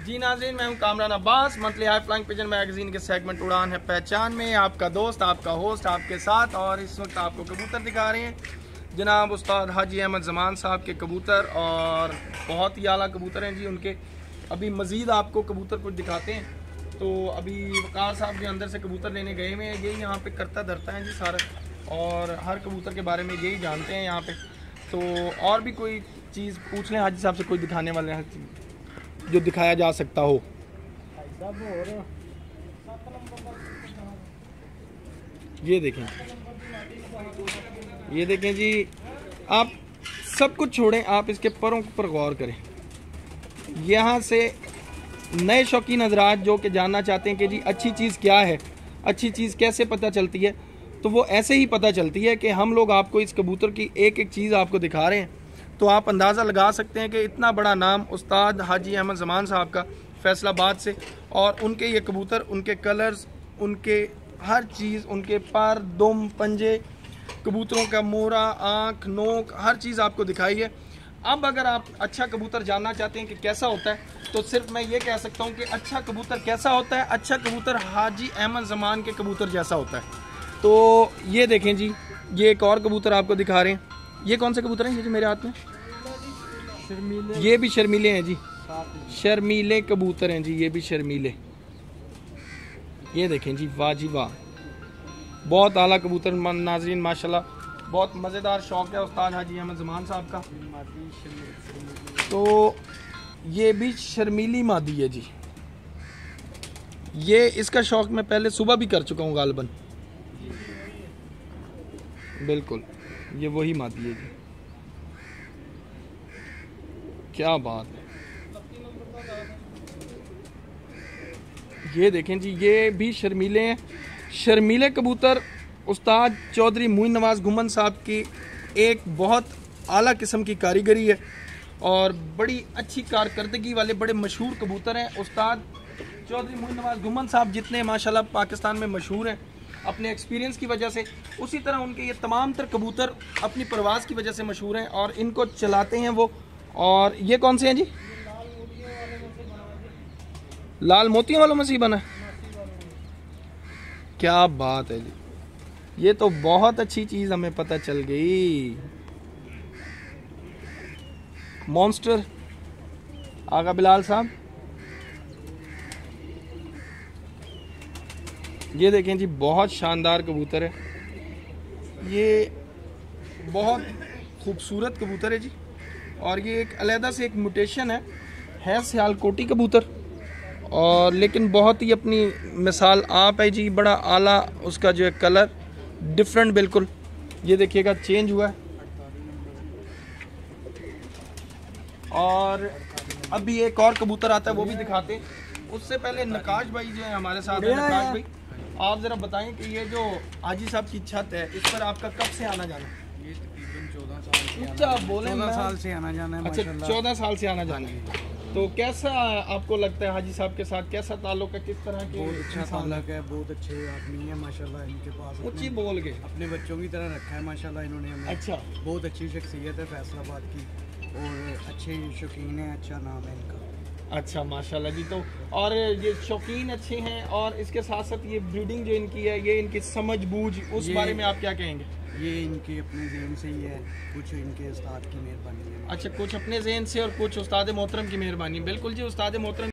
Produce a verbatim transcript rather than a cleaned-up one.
जी नाज़रीन, मैं हूं Kamran Abbas. Monthly high flying pigeon magazine के सेगमेंट उड़ान है पहचान में आपका दोस्त, आपका होस्ट आपके साथ, और इस वक्त आपको कबूतर दिखा रहे हैं जनाब उस्ताद हाजी अहमद ज़मान साहब के कबूतर, और बहुत ही आला कबूतर हैं जी उनके। अभी मज़ीद आपको कबूतर कुछ दिखाते हैं। तो अभी वकार साहब जो अंदर से कबूतर लेने गए हुए हैं, यही यहाँ पे करता धरता है जी सारा, और हर कबूतर के बारे में यही जानते हैं यहाँ पे। तो और भी कोई चीज़ पूछ लें हाजी साहब से, कोई दिखाने वाले हैं जो दिखाया जा सकता हो। ये देखें, ये देखें जी, आप सब कुछ छोड़ें, आप इसके परों पर गौर करें। यहाँ से नए शौकीन हजरात जो कि जानना चाहते हैं कि जी अच्छी चीज़ क्या है, अच्छी चीज़ कैसे पता चलती है, तो वो ऐसे ही पता चलती है कि हम लोग आपको इस कबूतर की एक एक चीज़ आपको दिखा रहे हैं। तो आप अंदाज़ा लगा सकते हैं कि इतना बड़ा नाम उस्ताद हाजी अहमद ज़मान साहब का फैसलाबाद से, और उनके ये कबूतर, उनके कलर्स, उनके हर चीज़, उनके पर, दुम, पंजे, कबूतरों का मोरा, आँख, नोक, हर चीज़ आपको दिखाई है। अब अगर आप अच्छा कबूतर जानना चाहते हैं कि कैसा होता है, तो सिर्फ मैं ये कह सकता हूँ कि अच्छा कबूतर कैसा होता है, अच्छा कबूतर हाजी अहमद ज़मान के कबूतर जैसा होता है। तो ये देखें जी, ये एक और कबूतर आपको दिखा रहे हैं। ये कौन से कबूतर हैं ये जो मेरे हाथ में? शर्मीले। ये भी शर्मीले हैं जी, शर्मीले कबूतर हैं जी, ये भी शर्मीले। ये देखें जी, वाह जी वाह, बहुत आला कबूतर नाज़रीन, माशाल्लाह, बहुत मज़ेदार शौक़ है उस्ताद हाजी अहमद ज़मान साहब का। तो ये भी शर्मीली मादी है जी। ये इसका शौक़ मैं पहले सुबह भी कर चुका हूँ गालिबन। बिल्कुल, ये वही मादी है जी, क्या बात है। ये देखें जी, ये भी शर्मीले हैं। शर्मीले कबूतर उस्ताद चौधरी मोइन नवाज घुमन साहब की एक बहुत आला किस्म की कारीगरी है, और बड़ी अच्छी कारकर्दगी वाले बड़े मशहूर कबूतर हैं। उस्ताद चौधरी मोइन नवाज घुमन साहब जितने माशाल्लाह पाकिस्तान में मशहूर हैं अपने एक्सपीरियंस की वजह से, उसी तरह उनके ये तमाम तर कबूतर अपनी परवाज़ की वजह से मशहूर हैं, और इनको चलाते हैं वो। और ये कौन से हैं जी? लाल मोतियों वालों में से बना, क्या बात है जी, ये तो बहुत अच्छी चीज़ हमें पता चल गई। मॉन्स्टर आगा बिलाल साहब, ये देखें जी, बहुत शानदार कबूतर है, ये बहुत खूबसूरत कबूतर है जी। और ये एक अलहदा से एक म्यूटेशन है है सियालकोटी कबूतर, और लेकिन बहुत ही अपनी मिसाल आप है जी, बड़ा आला उसका जो है कलर, डिफरेंट बिल्कुल। ये देखिएगा चेंज हुआ है। और अभी एक और कबूतर आता है, वो भी दिखाते हैं। उससे पहले नकाश भाई जो है हमारे साथ है। नकाश भाई, आप ज़रा बताएं कि ये जो हाजी साहब की छत है, इस पर आपका कब से आना जाना है? ये तकरीबन चौदह साल से अच्छा बोले, चौदह साल से आना जाना है। अच्छा, चौदह साल से आना जाना है। तो कैसा आपको लगता है हाजी साहब के साथ, कैसा ताल्लुक है, किस तरह के? बहुत अच्छा ताल्लुक है, बहुत अच्छे आदमी है माशाल्लाह। इनके पास ऊंची बोल के अपने बच्चों की तरह रखा है माशाल्लाह इन्होंने हमें। अच्छा, बहुत अच्छी शख्सियत है फैसलाबाद की, और अच्छे शौकीन है, अच्छा नाम है इनका। अच्छा माशाल्लाह जी। तो और ये शौकीन अच्छे हैं, और इसके साथ साथ ये ब्रीडिंग जो इनकी है, ये इनकी समझ बूझ, उस बारे में आप क्या कहेंगे? ये इनके अपने ज़हन से ही है, कुछ इनके उस्ताद की मेहरबानी है। अच्छा, कुछ अपने ज़हन से और कुछ उस्ताद मोहतरम की मेहरबानी। बिल्कुल जी, उस्ताद मोहतरम